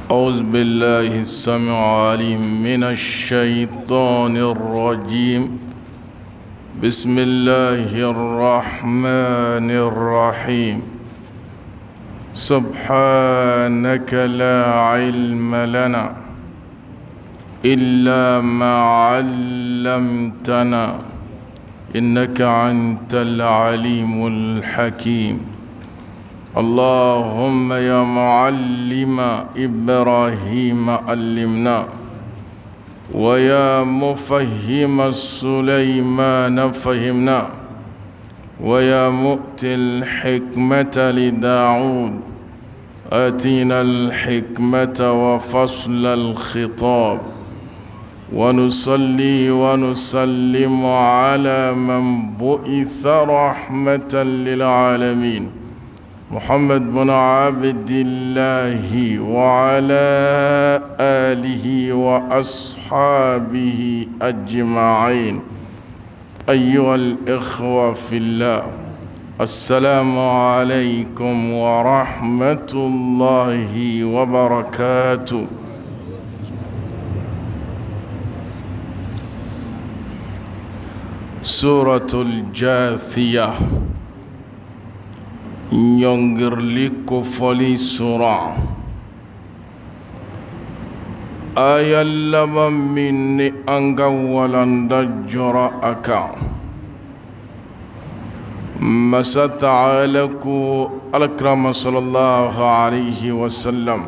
أعوذ بالله السميع العليم من الشيطان الرجيم. بسم الله الرحمن الرحيم. سبحانك لا علم لنا إلا ما علمتنا إنك أنت العليم الحكيم. اللهم يا معلم إبراهيم علمنا، ويا مفهم سليمان فهمنا، ويا مؤتي الحكمة لداود آتينا الحكمة وفصل الخطاب. ونصلي ونسلم على من بعث رحمة للعالمين محمد بن عبد الله وعلى آله وأصحابه أجمعين. أيها الإخوة في الله، السلام عليكم ورحمة الله وبركاته. سورة الجاثية ينجرلي كفلي سورة آية لما مني أنغا ولند جرأك مساتعالك الأكرم صلى الله عليه وسلم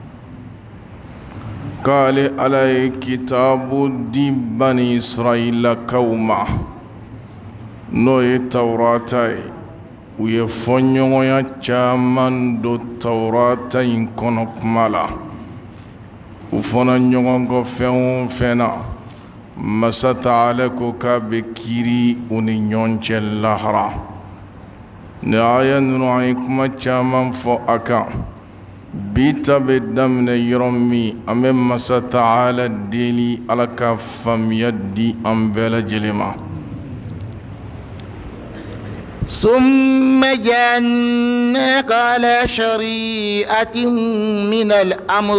قال علي كتاب دي بني إسرائيل كوما نوي توراتي ويفنيويا chaman do Taurata in kono kumala ufona nyongo fen fena masata alako ka bekiri uni nyonche lahara ne aya nunu ay kuma chaman fo aka bita bedamne yoromi ame masata ala deli alaka fam yaddi ambela jelema. ثم جعلناك على شريعة من الأمر.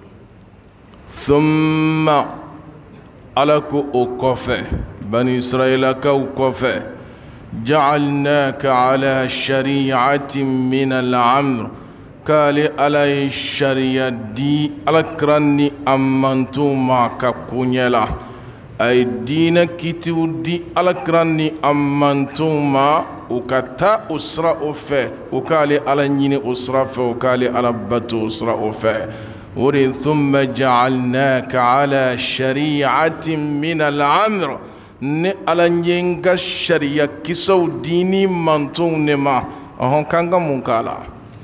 ثم علىك أكفى بني إسرائيل كوكفى جعلناك على شريعة من الأمر قال على الشريعة دي الكرني أمنتو معك كونيلا أي دين كتو دي الكرني أمنتو ما ukata usra ofe ukali ala nyini usra fe ukali ala batu usra ofe uri thumma ja'alnaka ala shari'atin min al-amr ni ala nyenga sharia kisaw dini mantun nema ahon kanga munkala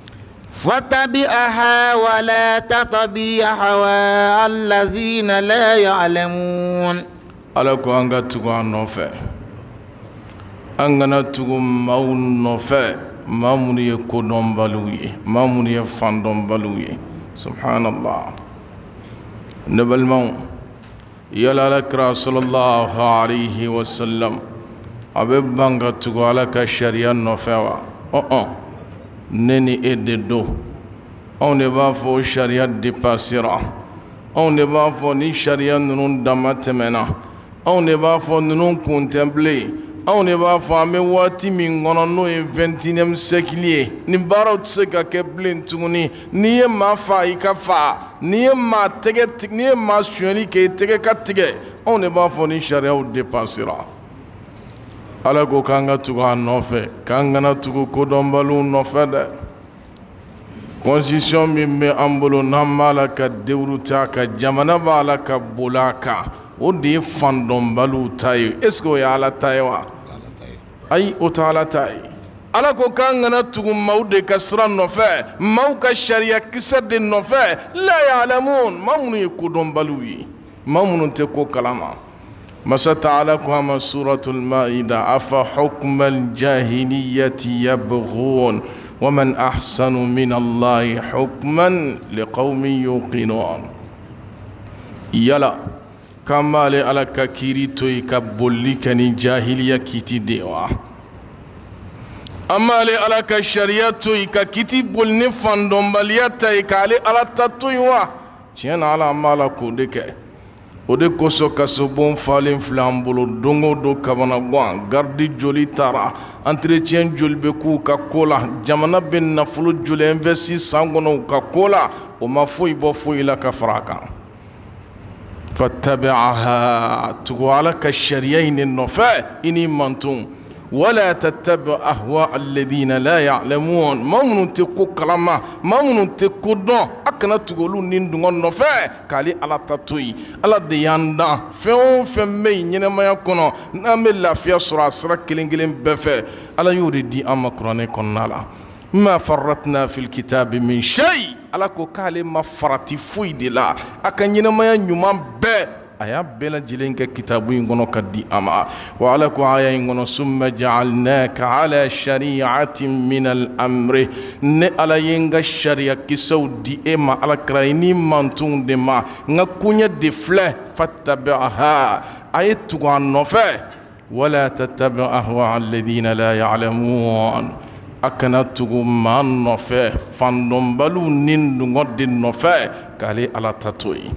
فاتبعها ولا تتبع هواء الذين لا يعلمون. ala ko anga tugo anofe angana tugu maun nofe mamuni ye kodon baluye mamuni ye fandon baluye subhanallah nabal maun yala lakra sallallahu alayhi wa sallam abe banga tugu ala ka sharia nofe wa neni ededo on ne va fo sharia dépassera on ne va fo ni sharia nunun damatemena on ne va fo nunun contempler on ne va pas me wati min gono no 21e siècle ni baro tseka ke blin tunguni ni ma fa ikafa ni ma tege ni ma sueli ke tege katige on ne va pas ni sharia ou dépassera ala ko kanga tuga no fe kanga na tugo ko dombalu no fe de constitution mi me ambolo namala ka dewruta ka jamana bala ka bulaka o de fandom balu tayo esko ya ala tayo ay o taala tay ala ko kangana tugu mawde kasran no fe mawka sharia kisade no fe la ya'lamun mamunu yakudum baluwi mamunu te ko kalama masata ala ko ama suratul maida afa hukmal jahiliyyati yabghun ومن أحسن من الله حكما لقوم يوقنون. يلا كمال على كيري توي كبولي كني جاهلية كيتي ديوا amale alaka shariatu ika kiti bolne fandom baliyata ikale ala tatuwa tiɲɛna ala an b'a la k'o de kɛ o de kosɔn kasobon falen filɛ an bolo don o don kabanagan garidi joli taara entretien joli bɛ k'u ka ko la jamana bɛ nafolo joli investi san kɔnɔ u ka ko la o ma foyi bɔ foyi la ka fara a kan fattabi'aha tugu ala ka sariya in de nɔfɛ i n'i mantun wala tattabi ahwa alladhina la ya'lamun maa minnu tɛ ko kalama maa minnu tɛ ko dɔn a kana tugu olu ni dungɔ nɔfɛ k'ale ala ta to yen ala de y'an dan fɛn o fɛn bɛ yen ɲɛnɛmaya kɔnɔ n'an bɛ lafiya sɔrɔ a sira kelen kelen bɛɛ fɛ ala y'o de di an ma kuranɛ kɔnɔna la ma farratna fil kitabi min shay ala ko k'ale ma farati foyi de la a ka ɲɛnɛmaya ɲuman bɛɛ a y'a bɛɛ lajɛlen kɛ kitabu in kɔnɔ ka di a ma wa ala ko aya in kɔnɔ summa ja'alnaka ala shari'atin min al-amri ne ala ye n ka sariya kisɛw di e ma alakira i n'i mantun de ma n ka koɲɛ de filɛ fattabi'aha a ye tugu a nɔfɛ wala tattabi ahwa alladhina la ya'lamun a kana tugu maa nɔfɛ fandɔnbaliw ni dungɔ de nɔfɛ k'ale ala ta to yen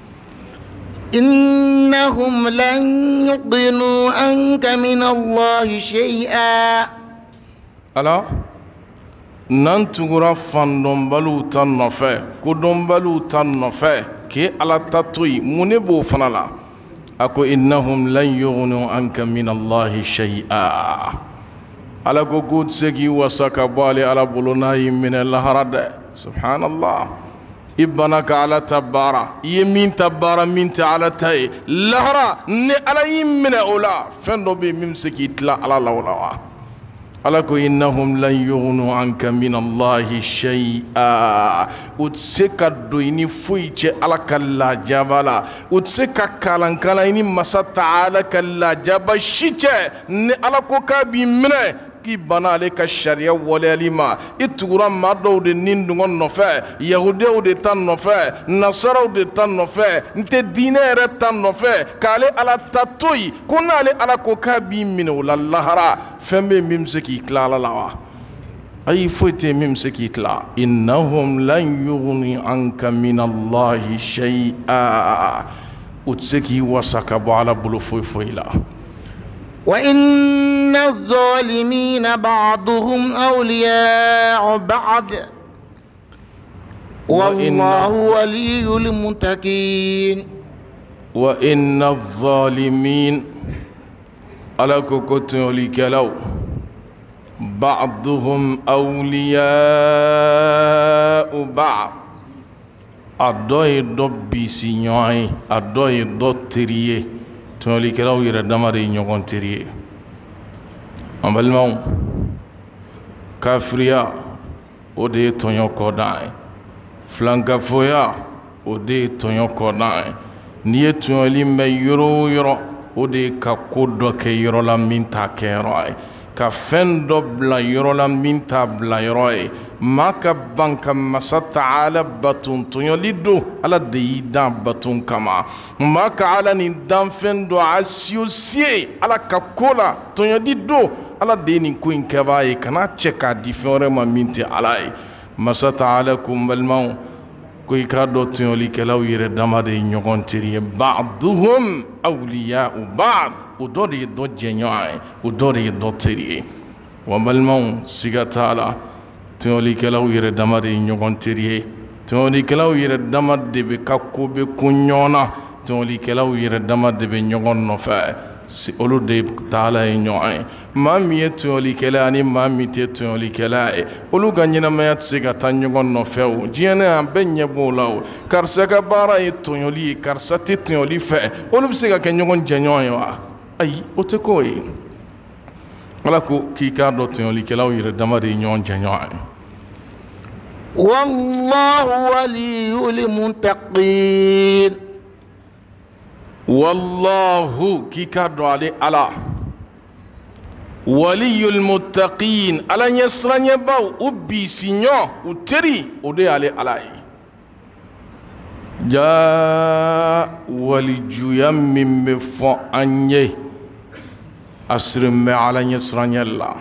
إنهم لن يغنوا عنك من الله شيئا ala n'an tugura fandɔnbaliw ta nɔfɛ kodɔnbaliw ta nɔfɛ k'e ala ta to yen mun ne b'o fana la a ko innahum lan yughnu anka min allahi shay'a ala ko k'u tɛ se k'i wasa ka bɔ ale ala bolo n'a y'i minɛ lahara dɛ subhanallah i bana ka ala ta baara i ye min ta baara min tɛ ala ta ye lahara ni ala y'i minɛ o la fɛn dɔ bɛ yen min bɛ se k'i tila ala la o la wa ala ko innahum lan yughnu anka min allahi shay'a u tɛ se ka don i ni foyi cɛ ala ka lajaba la u tɛ se ka kalan i ni masa ta'ala ka lajaba si cɛ ni ala ko k'a b'i minɛ k'i bana ale ka sariya waleyali ma i tugura maa dɔw de nin dungɔ nɔfɛ yahudiyaw de ta nɔfɛ nasaraw de ta nɔfɛ n tɛ diinɛ yɛrɛ ta nɔfɛ k'ale ala ta to yen ko n'ale ala ko k'a b'i minɛ o la lahara fɛn bɛ yen min bɛ se k'i tila ala la wa ayi foyi tɛ yen min bɛ se k'i tila innahum lan yughni anka min allahi shay'a u tɛ se k'i wasa ka bɔ ala bolo foyi foyi la وإن الظالمين بعضهم أولياء بعض والله ولي المتقين وإن الظالمين على كوكوتولي كلاو بعضهم أولياء بعض أدوي دبي سينوي أدوي دوتريه tɔnɔli kɛlaw yɛrɛ dama de ye ɲɔgɔn teri ye an balimaw kafiriya o de ye tɔɲɔ kɔdan ye filankafoya o de ye tɔɲɔ kɔdan ye n'i ye tɔɲɔli mɛn yɔrɔ o yɔrɔ o de ye ka ko dɔ kɛ yɔrɔ la min t'a kɛyɔrɔ ye ka fɛn dɔ bila yɔrɔ la min t'a bila yɔrɔ ye maa ka ban ka masa ta'ala batun tɔɲɔli don ala de y'i dan batun kama maa ka ala nin danfɛn dɔ asiyosiye ala ka ko la tɔɲɔli don ala de ye nin ko in kɛbaa ye kana cɛ k'a di fɛn wɛrɛ ma min tɛ ala ye masa ta'ala ko n balimaw ko i k'a dɔn tɔɲɔlikɛlaw yɛrɛ dama de ye ɲɔgɔn teri ye ba'duhum awliya'u ba'd o dɔ de ye dɔ jɛɲɔgɔn ye o dɔ de ye dɔ teri ye wa n balimaw siga t'a la tɔɲɔlikɛlaw yɛrɛ dama de ye ɲɔgɔn teri ye tɔɲɔlikɛlaw yɛrɛ dama de bɛ ka ko bɛ kun ɲɔgɔn na tɔɲɔlikɛlaw yɛrɛ dama de bɛ ɲɔgɔn nɔfɛ olu de taala ye ɲɔgɔn ye maa min ye tɔɲɔlikɛla ani maa min tɛ tɔɲɔlikɛla ye olu ka ɲɛnamaya tɛ se ka taa ɲɔgɔn nɔfɛ o diɲɛ an bɛɛ ɲɛ b'o la o karisa ka baara ye tɔɲɔli ye karisa tɛ tɔɲɔli fɛ olu bɛ se ka kɛ ɲɔgɔn jɛɲɔgɔn ye wa ayi o tɛ k'o ye ala ko k'i k'a dɔn tɔɲɔlikɛlaw yɛrɛ dama de ye ɲɔgɔn jɛɲɔgɔn ye والله ولي المتقين والله كيكا علي على ولي المتقين على يسرن يباو أبي سينيو وتري ودي علي علي جاء ولي جيام من مفو أنيه أسرم على يسرن يلا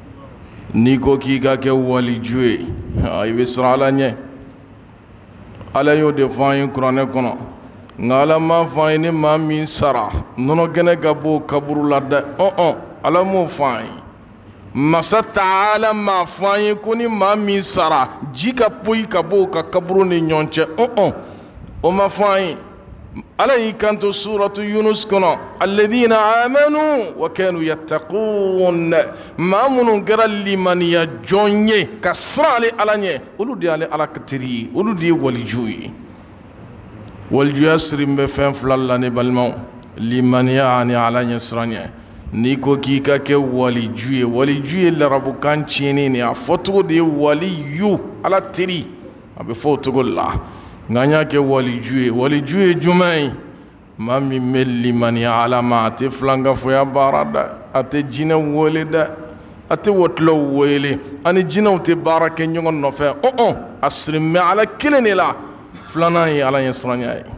نيكو كيكا كي ولي جوي أي بسر على نيه ala y'o de fɔ an ye kuranɛ kɔnɔ nka ala m'a fɔ an ye ni maa min sara nɔnɔ kɛnɛ ka bɔ kaburu la dɛ ala m'o fɔ an ye masa taala m'a fɔ an ye ko ni maa min sara ji ka poyi ka bɔ ka kaburu ni ɲɔgɔn cɛ o ma fɔ an ye ala y'i kanto suratu yunus kɔnɔ alladhina amanu wa kanu yattaqun maa minnu kɛra limaniya jɔn ye ka siran ale ala ɲɛ olu de y'ale ala ka teri ye olu de ye walijuw ye walijuya siri bɛ fɛn fila la ne balimaw limaniya ani ala ɲɛ siran ɲɛ n'i ko k'i ka kɛ waliju ye larabukan tiɲɛnen de a fɔcogo de ye waliyu ala teri a bɛ fɔ o cogo la nka an y'a kɛ waliju ye jumɛn ye maa min bɛ limaniya ala ma a tɛ filankafoya baara dɛ a tɛ jinɛ wele dɛ a tɛ wɔtilaw wele ani jinɛw tɛ baara kɛ ɲɔgɔn nɔfɛ a sirin bɛ ala kelen de la filanan ye ala ɲɛ siranya ye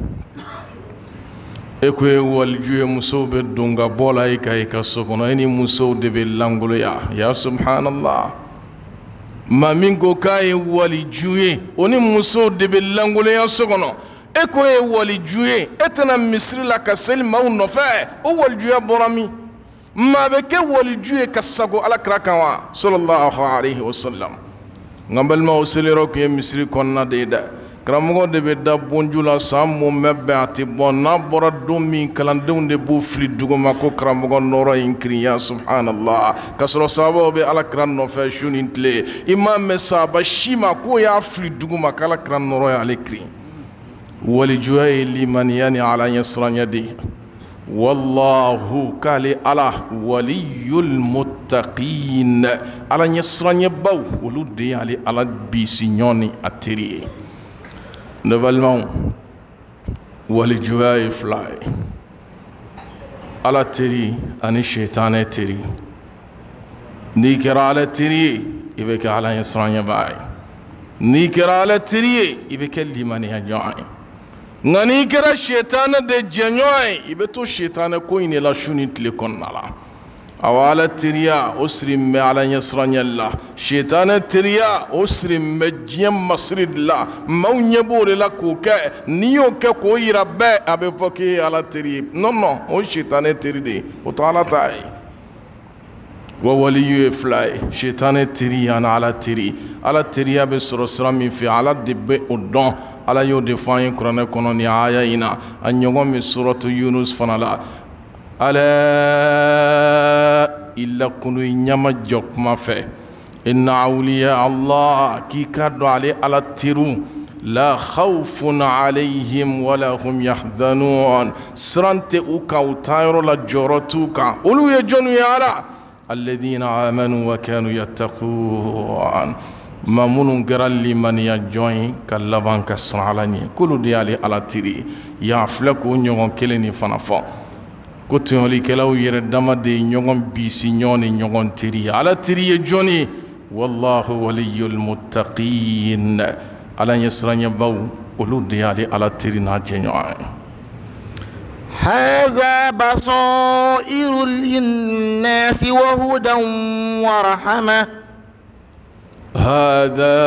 e ko ye waliju ye musow bɛ don ka bɔ la i ka so kɔnɔ e ni musow de bɛ langoloya ya subhanallah maa min ko k'a ye waliju ye o ni musow de bɛ langoloya so kɔnɔ e ko ye waliju ye e tɛna misiri la ka seli maaw nɔfɛ o walijuya bɔra min maa bɛ kɛ waliju ye ka sago alakira kan wa sallallahu alaihi wasallam nka balimaw seliyɔrɔ tun ye misiri kɔnɔna de ye dɛ karamɔgɔ de bɛ da bonju la san mun bɛ bɛn a tɛ bɔ n'a bɔra don min kalandenw de b'u fili duguma ko karamɔgɔ nɔrɔ in kiriya subhanallah ka sɔrɔ sahabaw bɛ alakira nɔfɛ su ni tile i m'a mɛn sahaba si ma k'o y'a fili duguma k'alakira nɔrɔ y'ale kiri walijuya ye limaniya ni ala ɲɛ siranya de ye wallahu k'ale ala waliyul muttaqin ala ɲɛ siranyabaw olu de y'ale ala bisi ɲɔgɔn ni a teri ye ne balimaw walijuya ye fila ye ala teri ani shaitanɛ teri n'i kɛra ala teri ye i bɛ kɛ ala ɲɛ siranyaba ye n'i kɛra ala teri ye i bɛ kɛ limaniya ɲɔgɔn ye nka n'i kɛra shaitanɛ de jɛɲɔgɔn ye i bɛ to shaitanɛ ko in de la su ni tile kɔnɔna la awa ala teriya o sirin bɛ ala ɲɛ siranya la shaitanɛ teriya o sirin bɛ diɲɛ masiri de la maaw ɲɛ b'o de la k'o kɛ n'i y'o kɛ k'o yira bɛɛ a bɛ fɔ k'e ye ala teri ye non o shaitanɛ teri de ye o tɛ ala ta ye wa waliyu ye fila ye shaitanɛ teri ani ala teri ala teriya bɛ sɔrɔ sira min fɛ ala de bɛ o dɔn ala y'o de fɔ an ye kuranɛ kɔnɔ nin aya in na a ɲɔgɔn min suratu yunus fana la ala illa kunu ɲama jɔ kuma fɛ inna awliya allah k'i ka dɔn ale ala teriw la khawfun alayhim wala hum yahzanun siran tɛ u kan u taayɔrɔ la jɔyɔrɔ t'u kan olu ye jɔnw ye ala alladhina amanu wa kanu yattaqun ma minnu kɛra limaniya jɔn ye ka laban ka siran ala ɲɛ k'olu de y'ale ala teri yan filɛ k'o ɲɔgɔn kelen nin fana fɔ ko tɔɲɔlikɛlaw yɛrɛ dama de ye ɲɔgɔn bisi ɲɔgɔn ni ɲɔgɔn teri ye ala teri ye jɔn ye wallahu waliyul muttaqin ala ɲɛ siranɲɛbaw olu de y'ale ala teri n'a jɛɲɔgɔn ye هذا بصائر للناس وهدى ورحمة هذا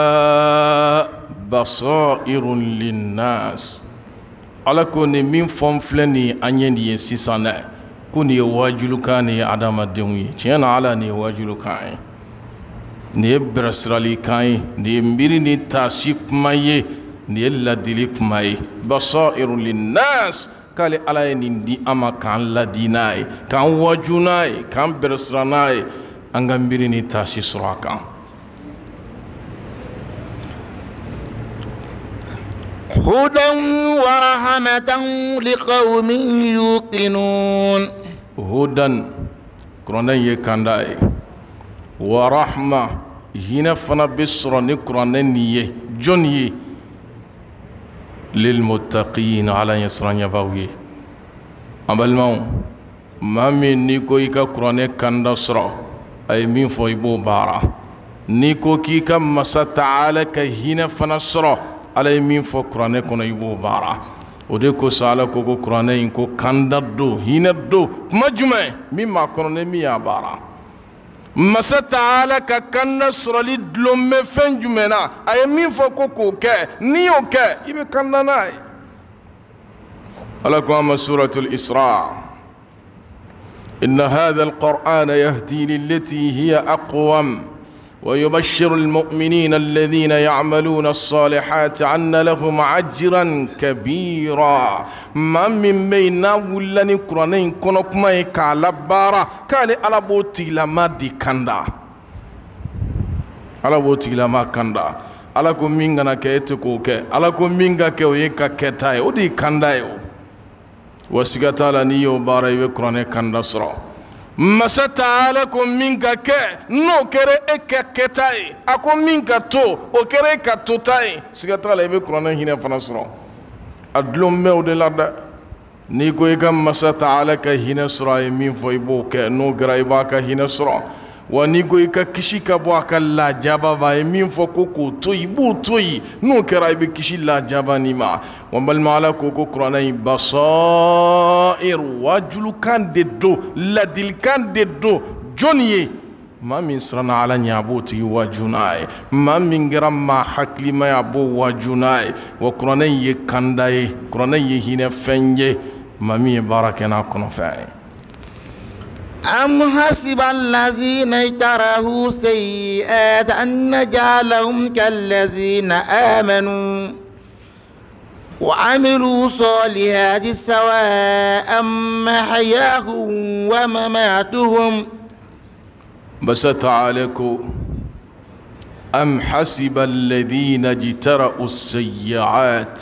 بصائر للناس ala ko ni min fɔn filɛ nin ye an ye nin ye sisan dɛ ko nin ye wajulukan nin ye adamadenw ye tiɲɛ na ala nin ye wajulukan ye nin ye bilasiralikan ye nin ye miiri ni taasi kuma ye nin ye ladili kuma ye basairu linnas k'ale ala ye nin di an ma k'an ladi n'a ye k'an waju n'a ye k'an bilasira n'a ye an ka miiri ni taasi sɔrɔ a kan هدى ورحمة لقوم يوقنون هدى قرآن يكانداي ورحمة هنا فنا بسر نقرآن نيه جنيه للمتقين على يسران يباوي أبل ما من نيكو يكا قرآن كاندا سر أي من فويبو بارا نيكو كيكا مسا تعالى كهنا فنا سر ala ye min fɔ kuranɛ kɔnɔ i b'o baara o de ko sa ala ko kuranɛ in ko kanda do hinɛ do kuma jumɛn min m'a kɔnɔ ni min y'a baara masa taala ka kanda sɔrɔli dulon bɛ fɛn jumɛn na a ye min fɔ ko k'o kɛ n'i y'o kɛ i bɛ kanda n'a ye. ala ko an ma suratul Isra إن هذا القرآن يهدي للتي هي أقوم ويبشر المؤمنين الذين يعملون الصالحات أن لهم أجرا كبيرا. ما من بين ولن قرانين كنكما يكالبارا كالي على بوتي لما دي كندا على بوتي لما كندا على كم مينغنا كيتكوك على كم مينغا كيويكا كتاي ودي كندايو وسيغتالا نيو بارا يبقراني كندا سرا masa taala ko min ka kɛ n'o kɛra e ka kɛta ye a ko min ka to o kɛra e ka tota ye siga t'a la i bɛ kuranɛ hinɛ fana sɔrɔ a dulon bɛ o de la dɛ n'i ko i ka masa taala ka hinɛ sɔrɔ a ye min fɔ i b'o kɛ n'o kɛra i b'a ka hinɛ sɔrɔ wa n'i ko i ka kisi ka bɔ a ka lajaba ma a ye min fɔ ko k'o to yen i b'o to yen n'o kɛra i bɛ kisi lajaba nin ma wa n balima ala ko ko kuranɛ in basair wajulukan de don ladilikan de don jɔnni ye maa min siranna ala ɲɛ a b'o tigi waju n'a ye maa min kɛra maa hakilima ye a b'o waju n'a ye wa kuranɛ in ye kanda ye kuranɛ in ye hinɛ fɛn ye maa min ye baara kɛ n'a kɔnɔfɛn ye. أم حسب الذين اجترحوا سيئات أن نجعلهم كالذين آمنوا وعملوا صالحات سواء محياهم ومماتهم بس تعالكوا أم حسب الذين اجترحوا السيئات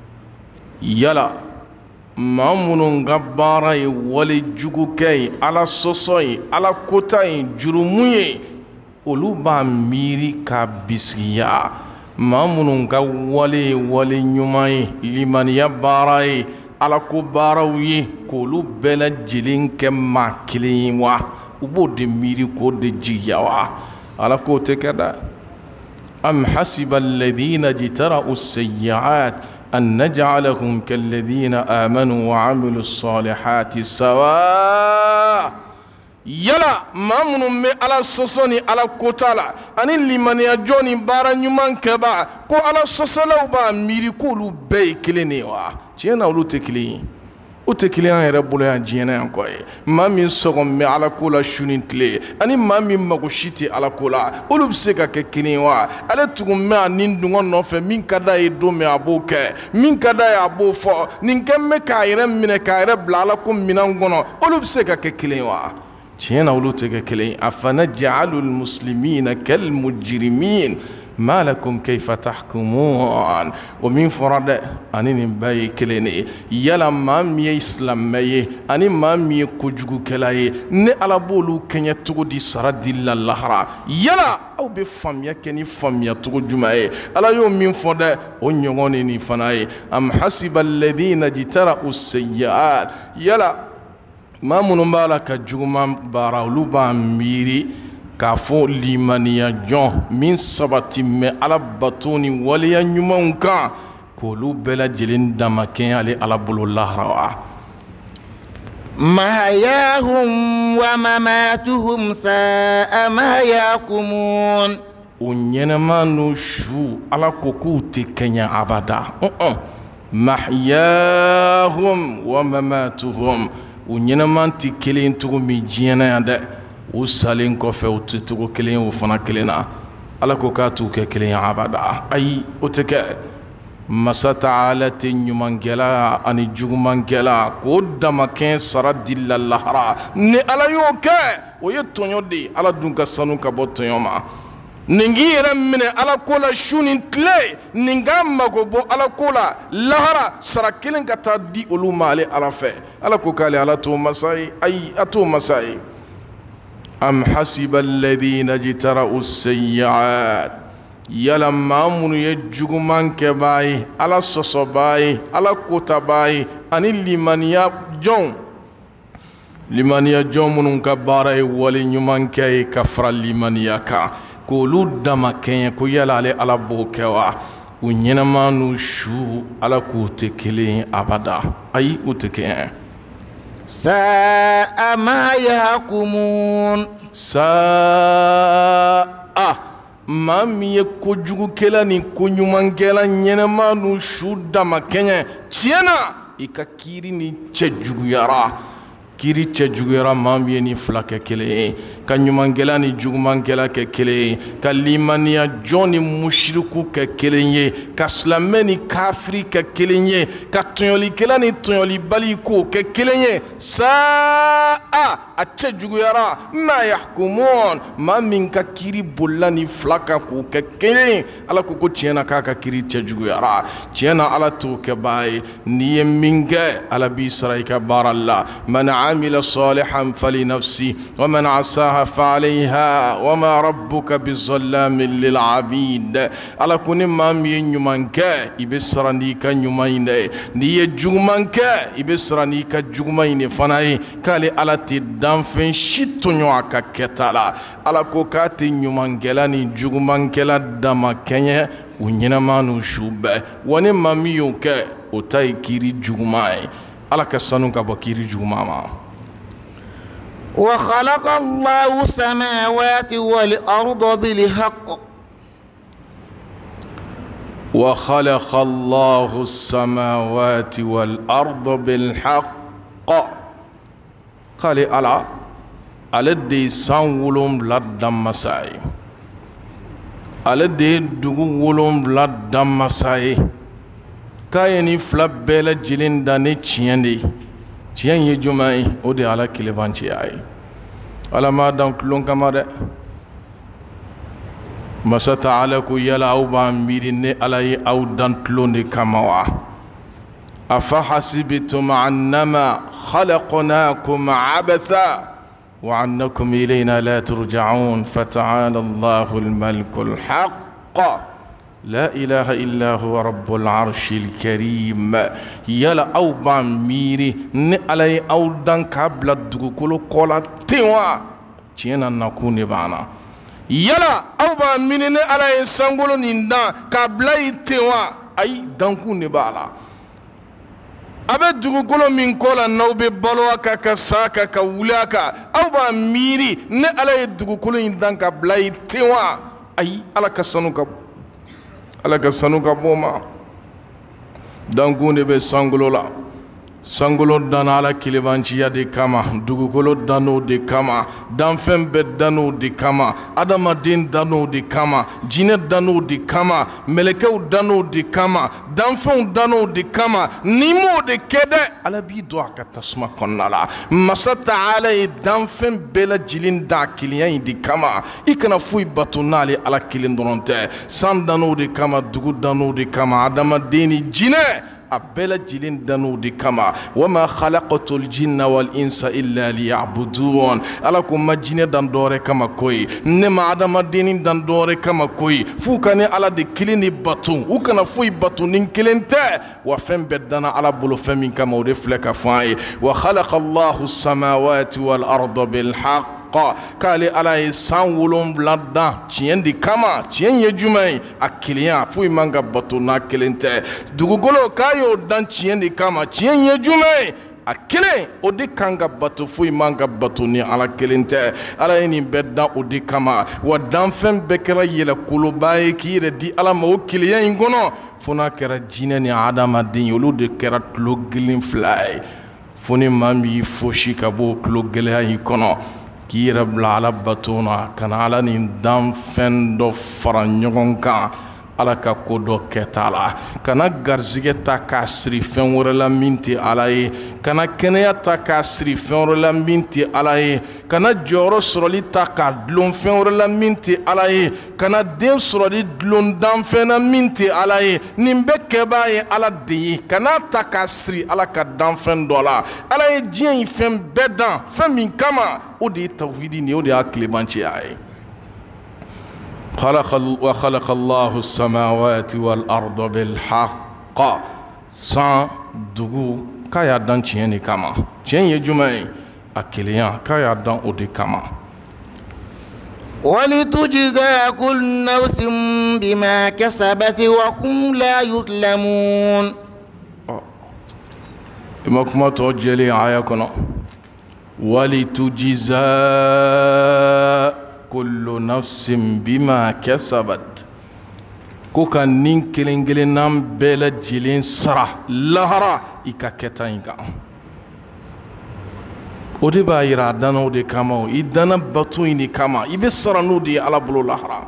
يلا mamunun ka baara ye wale jugukɛ ye ala sɔsɔ ye ala kota ye jurumu ye olu b'a miiri ka bisigiya mamunun ka wale ye wale ɲuman ye limaniya baara ye ala ko baaraw ye k'olu bɛɛ lajɛlen kɛ maa kelen ye wa u b'o de miiri k'o de jigiya wa ala k'o tɛ kɛ dɛ am hasiba alladhina jtara'u sayyi'at أن نجعلهم كالذين آمنوا وعملوا الصالحات سواء يلا ما من على الصصوني على كوتالا أني لمن يجوني بارا نيمان كبا كو على الصصلا وبا ميريكولو بي كليني وا تينا ولو تكلي utekili an yɛrɛ bolo yan diɲɛna yan kɔ ye maa min sɔgɔn bɛ ala ko la su ni tile ani maa min mago si tɛ ala ko la olu bɛ se ka kɛ kelen ye wa ale tugun bɛ a nin dungɔ nɔfɛ min ka d'a ye don min a b'o kɛ min ka d'a ye a b'o fɔ nin kɛn bɛ k'a yɛrɛ minɛ k'a yɛrɛ bila ala ko minɛn kɔnɔ olu bɛ se ka kɛ kelen ye wa tiɲɛ na olu tɛ kɛ kelen ye afanaj'alu al-muslimina kal-mujrimin ما لكم كيف تحكمون ومن فرد أني نبأي كلني يلا ما مي إسلام مي أني ما مي كوجو كلاي ن على بولو كنيا تودي سرد الله يلا أو بفميا كني فميا تود جماعي على يوم من فرد ونيوني فناي أم حسب الذين اجترحوا السيئات يلا ما منبالك جمع باراولوبا ميري k'a fɔ limaniya jɔn min sabati mɛ ala bato ni waleya ɲumanw kan k'olu bɛɛ lajɛlen dama kɛ ale ala bolo lahara wa. mahayahum wa mamatuhum sa'a ma yahkumun. o ɲɛnɛma n'o su ala ko k'u tɛ kɛɲɛ abada. mahayahum wa mamatuhum o ɲɛnɛma tɛ kelen cogo min diɲɛ na yan dɛ. u salen kɔfɛ u tɛ cogo kelen o fana kelen na ala ko k'a t'u kɛ kelen ye abada ayi o tɛ kɛ masa taala tɛ ɲumankɛla ani jugumankɛla k'o damakɛn sara di la lahara ni ala y'o kɛ o ye tɔɲɔ de ye ala dun ka sanu ka bɔ tɔɲɔ ma nin k'i yɛrɛ minɛ ala ko la su ni tile nin k'a mago bɔ ala ko la lahara sara kelen ka taa di olu ma ale ala fɛ ala ko k'ale ala t'o masa ye ayi a t'o masa ye. أم حسب الذين اجترحوا السيئات يلا مامون يجومان كباي على صصباي على كتباي أني لمن يجون من كباراي ولي نيمان كي كفر لمن يكا كولو دمكين كو يلا على بوكوا ونينما نشو على كوتكلين أبدا أي كوتكين ساء ما يحكمون saa maa min ye kojugukɛla ni koɲumankɛla ɲɛnɛma nu su dama kɛɲɛ tiɲɛ na i ka kiiri ni cɛjuguyara kiiri cɛjuguyara maa min ye ni fila kɛ kelen ye ka ɲumankɛla ni jugumankɛla kɛ kelen ye ka limaniya jɔn ni mushiriku kɛ kelen ye ka silamɛ ni kafiri kɛ kelen ye ka tɔɲɔlikɛla ni tɔɲɔlibali ko kɛ kelen ye saa a cɛjuguyara ma yahkumun maa min ka kiiri bolila ni fila kan k'o kɛ kelen ye ala ko ko tiɲɛ na k'a ka kiiri cɛjuguyara tiɲɛ na ala t'o kɛ baa ye n'i ye min kɛ ala b'i sara i ka baara la man amila salihan falinafsi wa man asaha فعليها وما ربك بظلام للعبيد ala ko ni maa min ye ɲuman kɛ i bɛ sara n'i ka ɲuman in de n'i ye juguman kɛ i bɛ sara n'i ka juguman in de fana ye k'ale ala tɛ danfɛn si tɔɲɔ a ka kɛta la ala ko k'a tɛ ɲumankɛla ni jugumankɛla dama kɛɲɛ u ɲɛnama n'u su bɛɛ wa ni maa min y'o kɛ o ta ye kiiri juguman ye ala ka sanu ka bɔ kiiri juguman ma. وخلق الله السماوات والأرض بالحق وخلق الله السماوات والأرض بالحق قال على دي سانولم لدم مساي على دي دوغولم لدم مساي كايني فلبلا جلين داني تشيندي tiɲɛ ye juma ye o de ala kelebanciya ye ala ma dan tulon kama dɛ masa taala ko yala aw b'an miiri ne ala ye aw dan tulon de kama wa afa hasibitum annama khalaqnakum abatha wa annakum ilayna la turja'un fata'ala allahu almaliku alhaq لا إله إلا هو رب العرش الكريم يلا أو باميري نعلي أو دان كابلا دغكولو كولا تيوا تينا نكوني بانا يلا أو باميري نعلي سانغولو نيندا كابلا تيوا أي دانكوني بالا abe dugukolo min kola n'aw bɛ balowa ka ka sa ka ka wula ka aw b'a miiri ne ala ye dugukolo in dan ka bila ye ten wa ayi ala ka sanu ka bɔ ma dankun de bɛ sankolo la sankolo danna ala kelebanciya de kama dugukolo danno de kama danfɛn bɛɛ danno de kama adamaden danno de kama jinɛ danno de kama mɛlɛkɛw danno de kama danfɛnw danno de kama n'i m'o de kɛ dɛ ala b'i don a ka tasuma kɔnɔna la masa taala ye danfɛn bɛɛ lajɛlen da kelenya in de kama i kana foyi bato n'ale ala kelen dɔrɔn tɛ san danno de kama dugu danno de kama adamaden ni jinɛ a bɛɛ lajɛlen danno de kama wama khalaqatul jinna wal insa illa liya'budun ala ko ma jinɛ dan dɔwɛrɛ kama koyi ne ma adamadennin dan dɔwɛrɛ kama koyi f'u ka ne ala de kelen de bato u kana foyi bato ni kelen tɛ wa fɛn bɛɛ danna ala bolo fɛn min kama o de filɛ ka fɔ an ye wa khalaqa allahu samawati wal arda bil haqq k'ale ala ye san 7 dan tiɲɛ de kama tiɲɛ ye jumɛn ye a kelenya foyi man ka bato n'a kelen tɛ dugukolo k'a y'o dan tiɲɛ de kama tiɲɛ ye jumɛn ye a kelen o de kan ka bato foyi man ka bato ni ala kelen tɛ ala ye nin bɛɛ dan o de kama wa danfɛn bɛɛ kɛra yɛlɛkoloba ye k'i yɛrɛ di ala ma o kelenya in kɔnɔ fo n'a kɛra jinɛ ni adamaden ye olu de kɛra tulo kelen fila ye fo ni maa min y'i fosi ka bɔ o tulo gɛlɛya in kɔnɔ k'i yɛrɛ bila ala bato na ka na ala nin danfɛn dɔ fara ɲɔgɔn kan ala ka ko dɔ kɛta la kana garizigɛ ta k'a siri fɛn wɛrɛ la min tɛ ala ye kana kɛnɛya ta k'a siri fɛn wɛrɛ la min tɛ ala ye kana jɔyɔrɔ sɔrɔli ta k'a dulon fɛn wɛrɛ la min tɛ ala ye kana den sɔrɔli dulon danfɛn na min tɛ ala ye nin bɛɛ kɛbaa ye ala de ye kana ta k'a siri ala ka danfɛn dɔ la ala ye diɲɛ in fɛn bɛɛ dan fɛn min kama o de ye tawhidi nin o de y'a tilebanciya ye وخلق الله السماوات والأرض بالحق san dugu k'a y'a dan tiɲɛ de kama tiɲɛ ye jumɛn ye a kelenya k'a y'a dan o de kama ولتجزى كل نفس بما كسبت وهم لا يظلمون i ma kuma tɔ jɛlen aya kɔnɔ ولتجزى كل نفس بما كسبت كوكا نين كلين نام بلا جلين سرا لهرا إكا كتاينكا ودي بايرا دانا ودي كاماو إدانا بطويني كاما إبسرا نودي على بلو لهرا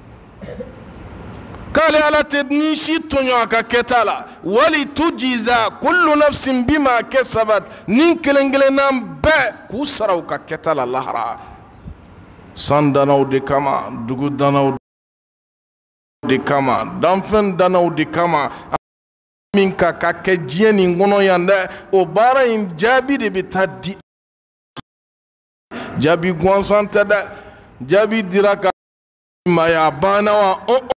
قال على تدنيشي تنيوكا كتالا ولتجزى كل نفس بما كسبت نين كلين نام بلا كوسرا وكا كتالا لهرا san danaw de kama dugu danaw de kama danfɛn danaw de kama min ka kɛ diɲɛ nin kɔnɔ yan dɛ o baara in jaabi de bɛ taa di jaabi gansan tɛ dɛ jaabi dira ka maya banna wa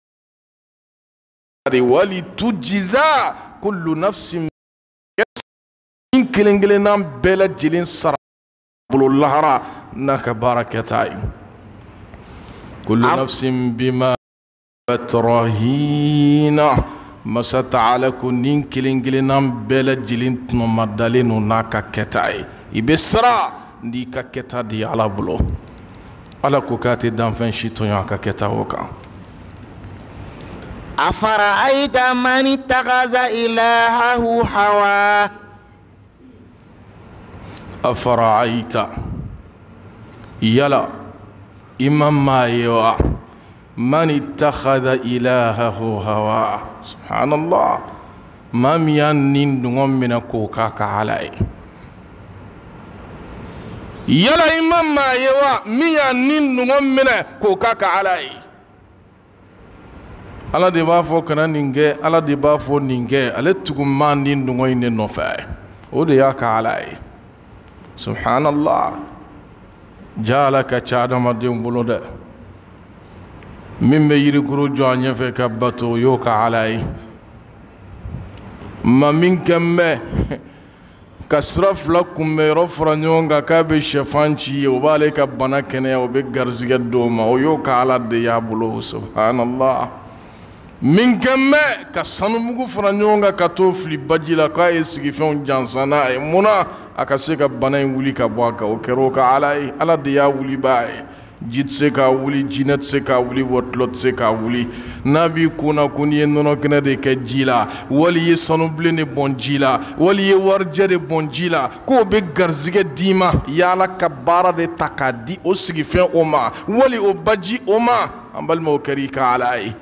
wali tujiza kullu nafsin min kelen kelenna bɛɛ lajɛlen sara bolo lahara n'a ka baara kɛta ye كل نفس بما رهينة مسا تعالى كنين كلين نام بلا جلين تنمدالين ناكا كتاي يبسرا ديكا كتا دي على بلو على كوكاتي دانفن شيطو ياكا كتا وكا أفرأيت من اتخذ إلهه هواه أفرأيت يلا إمام ما يوا من اتخذ إلهه هواه سبحان الله ما ميانين دعوم من كوكا كعلي يلا إمام ما يوا ميانين دعوم من كوكا كعلي ala de b'a fɔ kana nin kɛ ala de b'a fɔ nin kɛ ale tuguman nin dungɔ in de nɔfɛ o de y'a ka ala ye subhanallah ja ala ka ca adamadenw bolo dɛ min bɛ yirikuru jɔ a ɲɛfɛ ka bato o y'o ka ala ye ma min kɛ mɛ ka sira fila kunbɛyɔrɔ fara ɲɔgɔn kan k'a bɛ sɛfan ci ye o b'ale ka bana kɛnɛya o bɛ garizigɛ d'o ma o y'o ka ala de y'a bolo subhanallah min kɛmɛ ka sanumugu fara ɲɔgɔn kan ka t'o fili baji la k'a ye sigifɛnw jansan n'a ye munna a ka se ka bana in wuli ka bɔ a kan o kɛra o ka ala ye ala de y'a wuli b'a ye ji tɛ se k'a wuli jinɛ tɛ se k'a wuli wɔtulɔ tɛ se k'a wuli n'a b'i kunna ko n'i ye nɔnɔ kɛnɛ de kɛ ji la wali i ye sanubilen de bɔn ji la wali i ye warijɛ de bɔn ji la k'o bɛ garizigɛ d'i ma yala ka baara de ta k'a di o sigifɛn o ma wali o baji o ma an balimaw kɛra i ka ala ye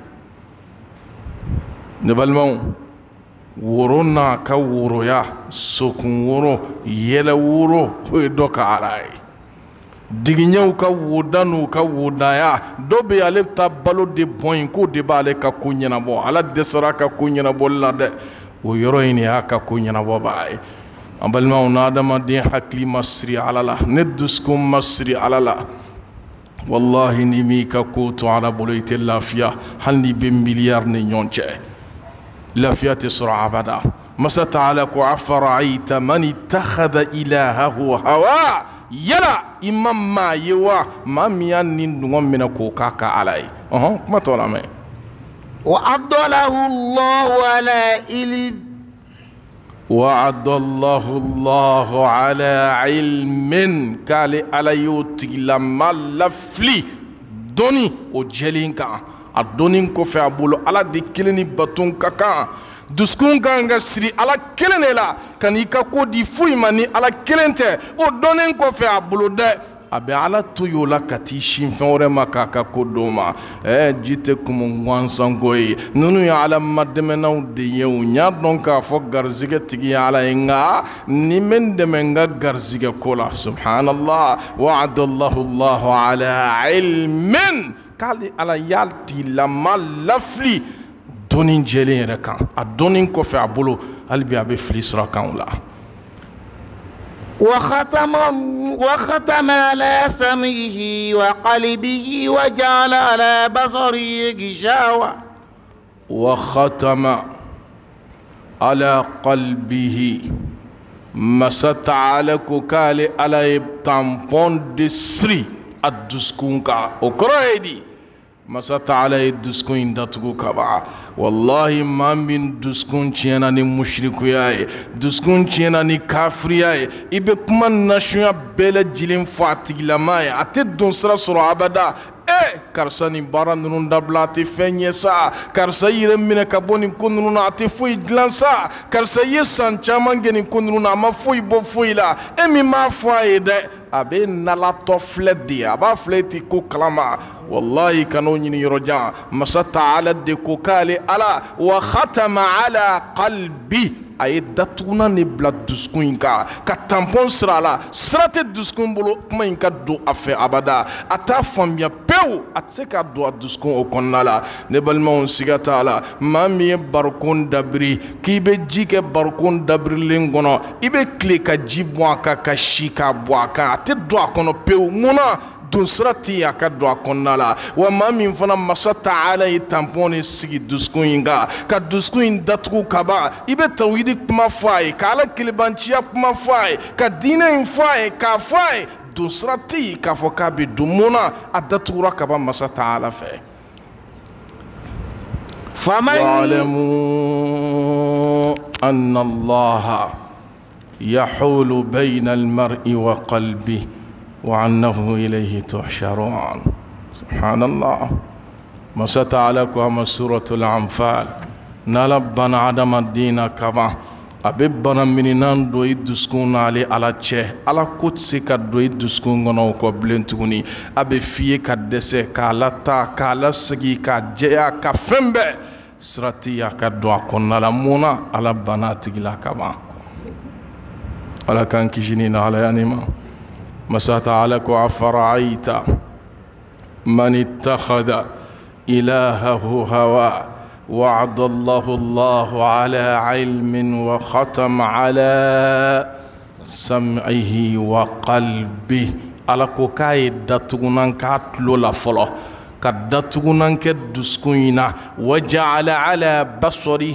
ne balimaw woro n'a ka woroya sokun woro yɛlɛ woro o ye dɔ ka ala ye digiɲɛw ka woda n'u ka wodaya dɔ bɛ yen ale bɛ taa balo de bɔn yen k'o de b'ale ka ko ɲɛnabɔ ala dɛsɛra a ka ko ɲɛnabɔli la dɛ o yɔrɔ in de y'a ka ko ɲɛnabɔ b'a ye an balimaw n'adamaden hakili ma siri ala la ne dusukun ma siri ala la wallahi ni m'i ka ko to ala bolo i tɛ lafiya hali n'i bɛ miliyari ni ɲɔgɔn cɛ lafiya tɛ sɔrɔ abada masa taala ko afara'ayta man ittakhadha ilahahu hawa yala i ma maa ye wa maa min y'a nin dungɔ minɛ k'o k'a ka ala ye kuma tɔ la mɛn وأضله الله على علم وعد الله الله على علم k'ale ala y'o tigilama lafili dɔnni o jɛlen kan a dɔnni kɔfɛ a bolo ala de kelen ni baton ka kan dusukun kan ka siri ala kelen de la ka n'i ka ko di foyi ma ni ala kelen tɛ o dɔnnen kɔfɛ a bolo dɛ a bɛ ala to y'o la ka t'i sin fɛn wɛrɛ ma k'a ka ko d'o ma ji tɛ kumu gansanko ye ninnu ye ala madɛmɛnaw de ye o n y'a dɔn k'a fɔ garizigɛ tigi ye ala ye nka ni bɛ n dɛmɛ n ka garizigɛ ko la subhanallah wa'adallahu allahu ala ilmin k'ale ala y'a tigilama lafili dɔnni jɛlen yɛrɛ kan a dɔnni kɔfɛ a bolo hali bi a bɛ fili sira kanw la وختم على سمعه وقلبه وجعل على بصره غشاوة وختم على قلبه مسات على كوكالي على تامبون دي سري الدسكونكا وكرويدي مسات على الدسكون داتو كبا والله ما من دسكون تيانا ني مشرك ياي دسكون تيانا ني كافر ياي إبكمان نشويا بلا جيلين فاتي لماي أتدون سرا أبدا karsani bara nunu dablati fenye sa karsa yire mine kaboni kununu na ati fui glansa karsa yesan chamangeni kununu na ma fui bo fui la emi ma fui de abe nala to fledi aba fleti ko klama wallahi kanu nyini roja masata ala de ko kale ala wa khatama ala qalbi ay datuna ne bla duskun ka tampon srala srate duskun bolo kuma inka do afa abada ata famya pew atseka do duskun o konnala ne balmon sigata la mami barkon dabri kibe jike barkon dabri lengono ibe klika jibwa ka shika bwaka te do akono pew muna dunsrati akadwa akonnala wa mami fana masata ala tamponi sigi duskun inga ka duskun datku kaba ibe tawhidi kuma fay kala kilibanchiya kuma fay ka dina infay ka fay dunsrati ka foka bi dumuna adatura kaba masata ala fe wa'lamu anna allaha yahulu bayna al-mar'i wa qalbihi وعنه إليه تحشرون سبحان الله مسات عليكم سورة الأنفال نلبنا عدم الدين كما أبيبنا منين دو يدسكون على تشه على كتسي كدو يدسكون غنو كبلين توني أبي فيه كدسة كالتا كالسجي كجيا كفمبة سرتي كدو أكون على مونا على بنات جلا كما على كان كجنين على يعني مسات عليك أفرأيت من اتخذ إلهه هواه وعد الله على علم وختم على سمعه وقلبه على كوكاي داتغنان كاتلو لا فلو كداتغنان كدسكوينا وجعل على بصره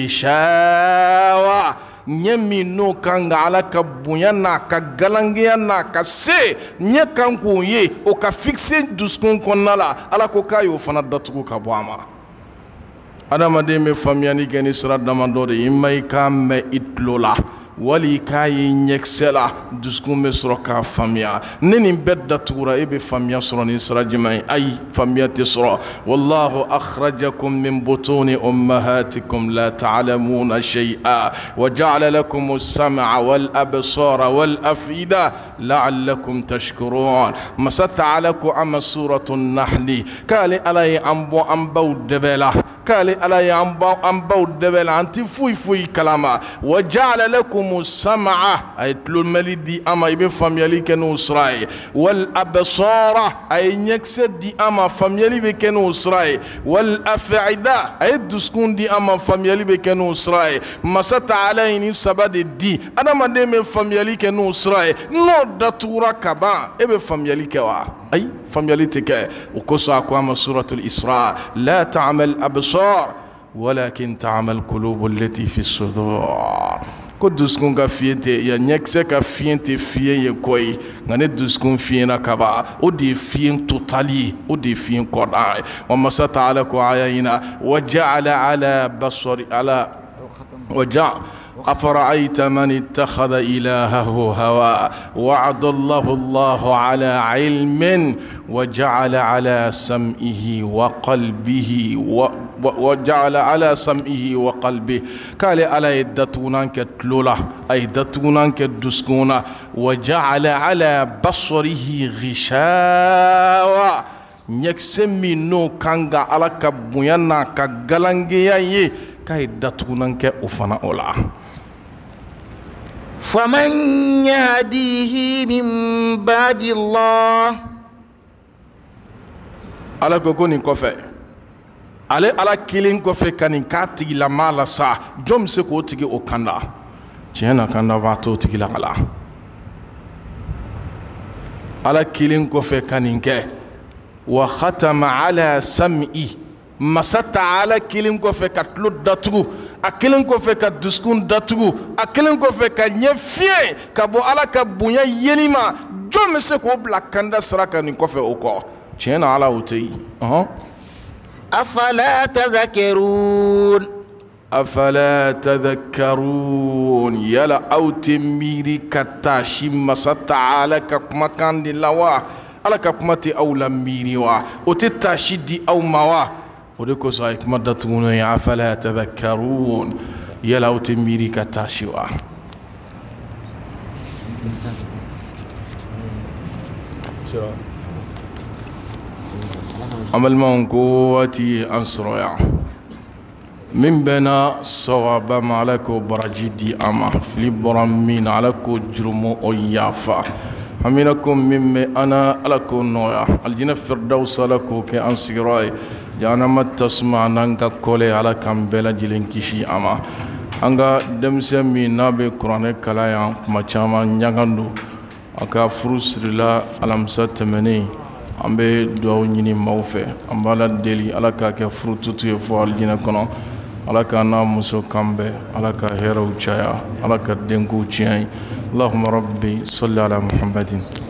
غشاوة nyemi no kanga ala ka bunyana ka galangiyana ka se nye kanku ye o ka fixe duskun konnala ala ko kayo fana datugo ka boama adama de me famiyani geni sira damando de imay kam itlola wali kayi nyeksela duskun me soro ka famiya neni bedda tura ibe famiya soro ni sira jimay ay famiya te soro wallahu akhrajakum min butuni ummahatikum la ta'lamuna shay'a wa ja'ala lakum as-sam'a wal absara wal afida la'allakum tashkurun masata alaku ama suratun nahli kali alay ambo ambaw debela kali alay ambaw debela anti fui kalama wa ja'ala lakum السمع أي تلو الملدي أما يبي فميلي كنو سراي والأبصار أي يكسد دي أما فميلي بكنو سراي والأفعدة أي دسكون دي أما فميلي بكنو سراي مسات عليني سباد دي أنا ما دي من فميلي كنو سراي نو داتورا كبا يبي فميلي كوا أي فميلي تكا وكسا أقوام سورة الإسراء لا تعمل أبصار ولكن تعمل قلوب التي في الصدور ko duskun ka fiyente ya nyekse ka fiyente fiye ye koy ngane duskun fiyena kaba o de fiyen totali o de fiyen koda wa masata ala ko ayina wa ja'ala ala basari ala wa أفرأيت من اتخذ إلهه هواه وعد الله على علم وجعل على سمعه وقلبه وجعل على سمعه وقلبه قال على يدتونان كتلولا أي دتونان كدسكونا وجعل على بصره غشاوة نيكسمي نو كانغا على كبويانا كغالانجيا كاي دتونان كأفنا أولا فمن يهديه من بعد الله على كوني كوفي على كيلين كوفي كانين كاتي لا مالا سا جوم سكو تيجي او كاندا تينا كاندا واتو تيجي لا كلا على كيلين كوفي كانين كه وختم على سمعي مسات على كيلين كوفي كاتلو داتو akelen ko fe ka duskun datugu akelen ko fe ka nyefie ka bo ala ka bunya yelima jom se ko bla kanda saraka ni ko fe o ko chena ala utei أفلا تذكرون أفلا تذكرون يلا أو تميري كتاشي مسطعالة كمكان دي لوا على كمتي أو لميري وا وتتاشي دي أو موا ودكو سايك مدتون يا أفلا تذكرون يلا أو تميري كتاشي وا عمل من قوتي أنصر من بنا صواب مالكو برجدي أما في برمين علىكو جرمو أيافا همينكم مما أنا لكو نويا الجنة فردوس لكو كأنصراي جانا ما تسمع نانكا كولي على كامبلا جلنكشي أما anga demsemi nabe Qur'an kalaya kuma chama nyangando aka frusrila alamsa temene ambe do nyini mawfe ambala deli alaka ke frututu e fo aljina kono alaka na muso kambe alaka hero chaya alaka dengu chiyai Allahumma rabbi salli ala Muhammadin